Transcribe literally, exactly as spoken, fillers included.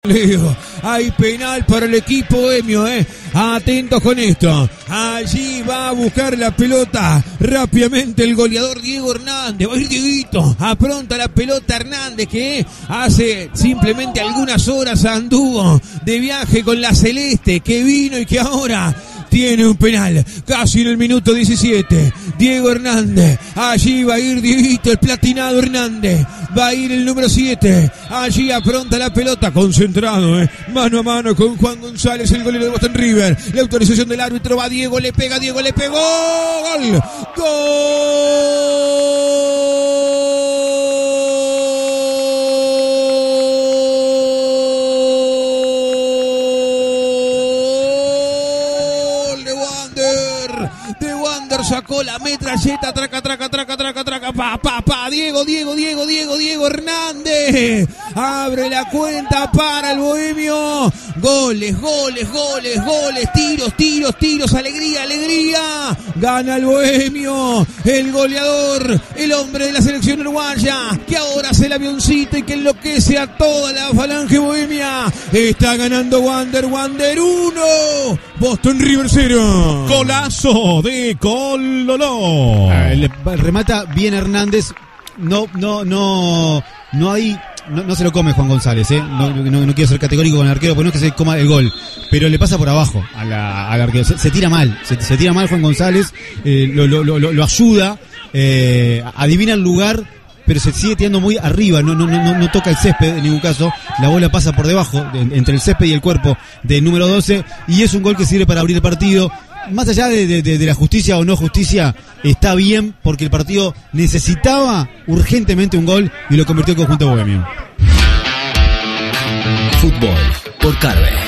Leo, hay penal para el equipo bohemio, eh. Atentos con esto. Allí va a buscar la pelota rápidamente el goleador Diego Hernández. Va a ir Dieguito. Apronta la pelota Hernández, que hace simplemente algunas horas anduvo de viaje con la Celeste, que vino y que ahora tiene un penal, casi en el minuto diecisiete. Diego Hernández, allí va a ir Dieguito, el platinado Hernández. Va a ir el número siete, allí apronta la pelota, concentrado, eh. mano a mano con Juan González, el golero de Boston River. La autorización del árbitro, va Diego, le pega, Diego le pegó. ¡Gol! ¡Gol! De Wander, de Wander sacó la metralleta, traca, traca, traca, traca, traca, pa, pa, pa, Diego, Diego, Diego, Diego, Diego Hernández, abre la cuenta para el bohemio. Goles, goles, goles, goles, tiros, tiros, tiros, alegría, alegría. Gana el bohemio, el goleador, el hombre de la selección uruguaya, que ahora hace el avioncito y que enloquece a toda la falange bohemia. Está ganando Wander, Wander uno, Boston River cero. Golazo de Cololó. Ah, le remata bien Hernández. No, no, no, no hay, no, no se lo come Juan González, eh. No, no, no quiero ser categórico con el arquero, porque no es que se coma el gol, pero le pasa por abajo a la, al arquero. Se, se tira mal, se, se tira mal Juan González, eh, lo, lo, lo, lo ayuda, eh, adivina el lugar, pero se sigue tirando muy arriba, no, no, no, no toca el césped en ningún caso. La bola pasa por debajo, de, entre el césped y el cuerpo del número doce, y es un gol que sirve para abrir el partido. Más allá de, de, de la justicia o no justicia, está bien porque el partido necesitaba urgentemente un gol y lo convirtió el conjunto bohemio. Fútbol por Carve.